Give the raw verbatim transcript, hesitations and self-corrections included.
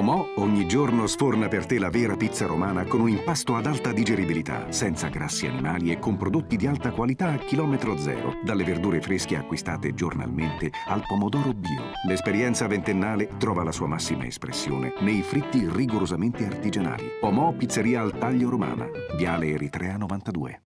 Pomò ogni giorno sforna per te la vera pizza romana con un impasto ad alta digeribilità, senza grassi animali e con prodotti di alta qualità a chilometro zero, dalle verdure fresche acquistate giornalmente al pomodoro bio. L'esperienza ventennale trova la sua massima espressione nei fritti rigorosamente artigianali. Pomò Pizzeria al Taglio Romana, Viale Eritrea novantadue.